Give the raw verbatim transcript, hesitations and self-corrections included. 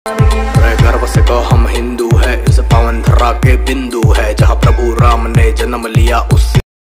गर्व से कहो हम हिंदू है, इस पावन धरा के बिंदु है, जहाँ प्रभु राम ने जन्म लिया उस